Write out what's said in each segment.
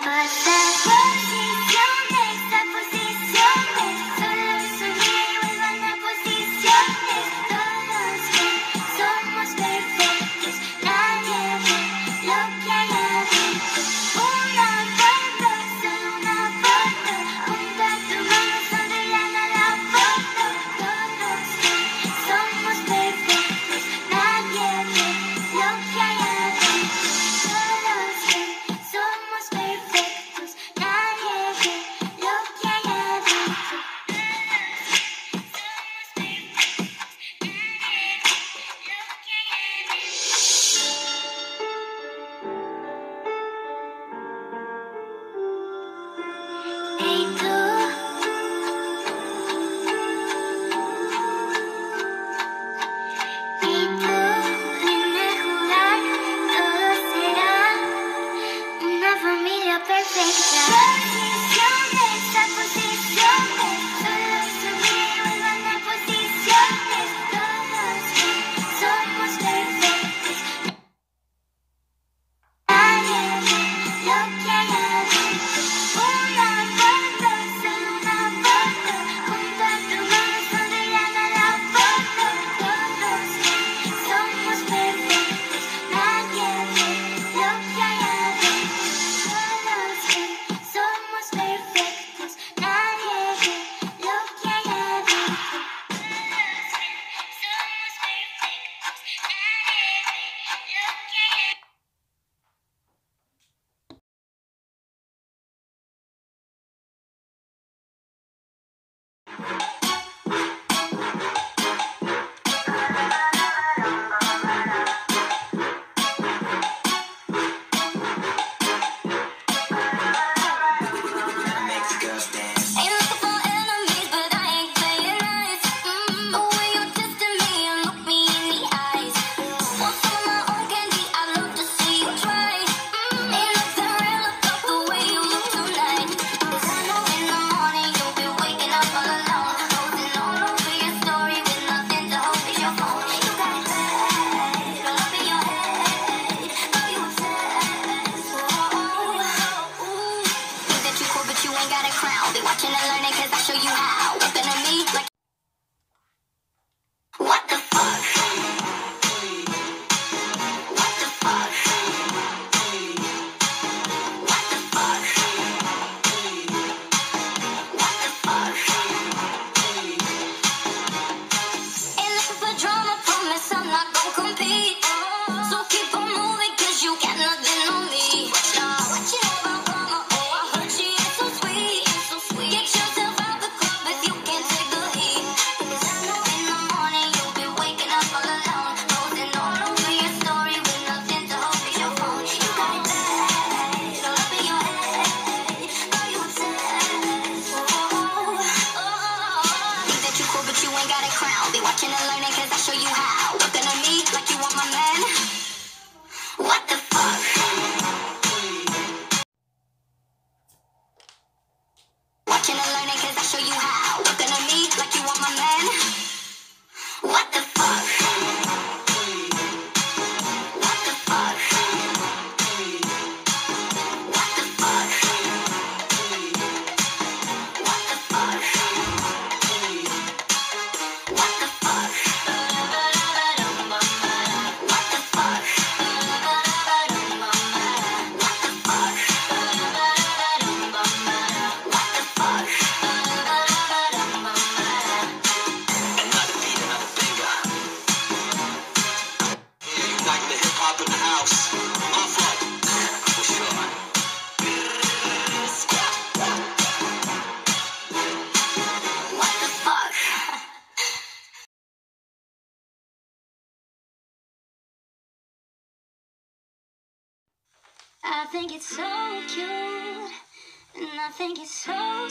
I think it's so cute, and I think it's so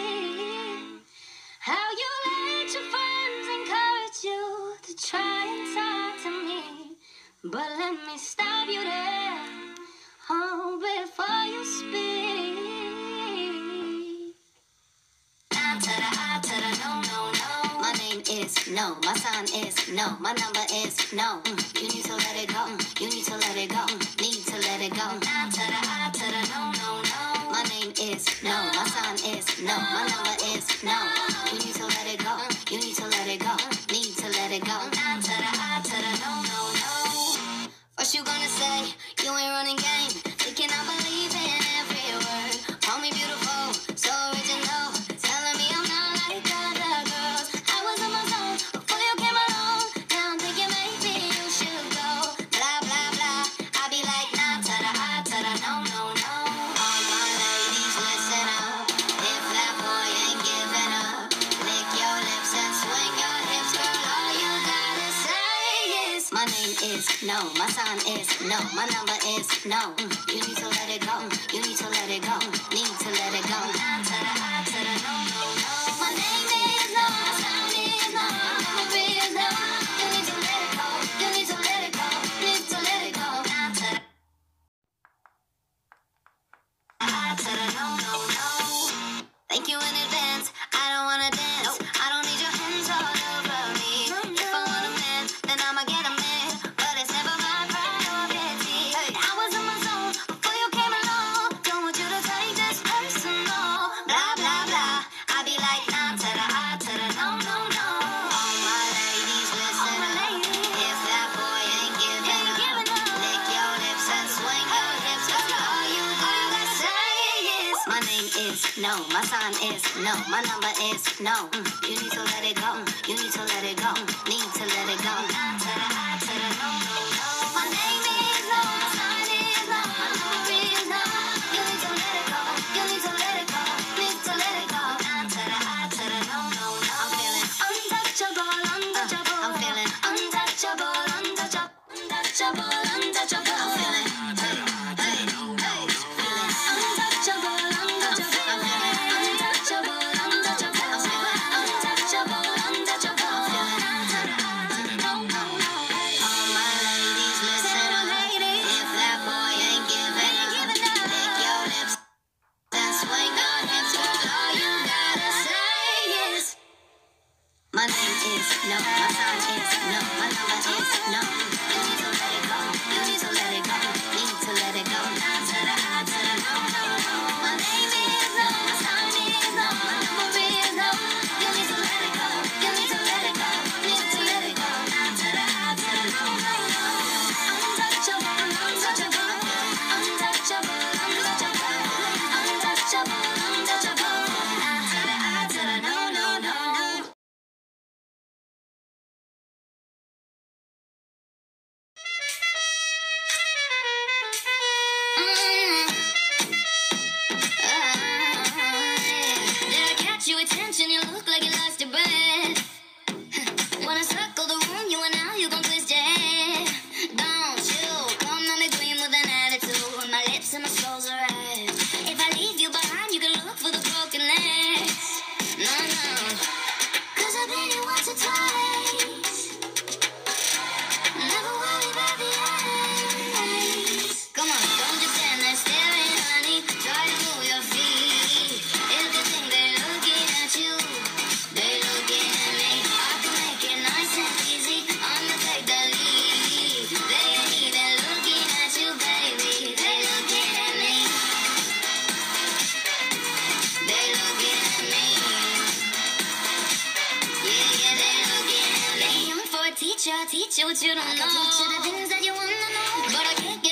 sweet how you let your friends encourage you to try and talk to me. But let me stop you there, oh, before you speak. I to the no, no, no. My name is no, my sign is no, my number is no. You need to let it go, you need to let it go, need to let it go. I to the no, no, no. My number is no. You need to let it go. You need to let it go. Need to let it go. I to the I to the no, no, no. First you gonna say you ain't running game. Thinking I believe in every word. Call me beautiful, so original. Telling me I'm not like other girls. I was in my zone before you came along. Now I'm thinking maybe you should go. Blah, blah, blah. I be like, nah, to the I to the no, no, no. All my ladies, listen up. If that boy ain't giving up, lick your lips and swing your hips, girl. All you gotta say is my name is no. My sign is no. My number is no. You need to let it go. You need to let it go. Need to let it go. Nah, to the I to the no, no, no. My name is no. My sign is no. My number is no. You need to let it go. You need to let it go. Need to let it go. Nah, to the I to the no, no, no. Thank you in advance. I don't wanna dance. I don't need your hands all over me. If I want a man, then I'ma get a man. But it's never my priority. I was in my zone before you came along. Don't want you to take this personal. Blah, blah, blah. I be like, nah, to the I to the no, no, no. All my ladies, listen up. If that boy ain't giving up, lick your lips and swing your hips. Girl, all you gotta say is my name is no. My sign is no. My number is no. You need to let it go. You need to let it go. Need to let it go. Nah, to the I to the no, no, no. My name is no. My sign is no. My number is no. You need to let it go. You need to let it go. Need to let it go. Nah, to the I to the no, no, no. I'm feeling untouchable, untouchable. I'm feeling untouchable, untouchable, untouchable, untouchable. I'm feeling feeling untouchable, untouchable. I'm feeling untouchable, untouchable. I'm feeling untouchable, untouchable. I'm feeling no, no, no. All my ladies, listen up. If that boy ain't giving up, lick your lips and swing your hips. Girl, all you gotta say is my name is no. My sign is no. My number is no. You need to let it go. You need to let it go. Need to let it go. Nah, to the I to the no, no, no. My name is no. My sign is no. My number is no. You need to let it go. You need to let it go. Need to let it go. Nah, to the I to the no, no, no. Untouchable, untouchable. Untouchable, untouchable. Untouchable, untouchable. Nah, to the I to the no, no, no. Did I catch your attention? You look like you lost your breath. Wanna circle the room, you and now you gon' twist your head. Don't you come on me green with an attitude. My lips and my soul's alright. If I leave you behind, you can look for the broken legs. No, no, 'cause I've been here once or twice. Never worry about the eyes. Come on, don't just stand there staring, honey. Try to move your feet. If they think they're looking at you, they looking at me. I can make it nice and easy. I'ma take the lead. They ain't even looking at you, baby. They looking at me. They looking at me. Yeah, yeah, they looking at me. I'm for a teacher, teach you what you don't know. I can teach you the things that you wanna know, but I can't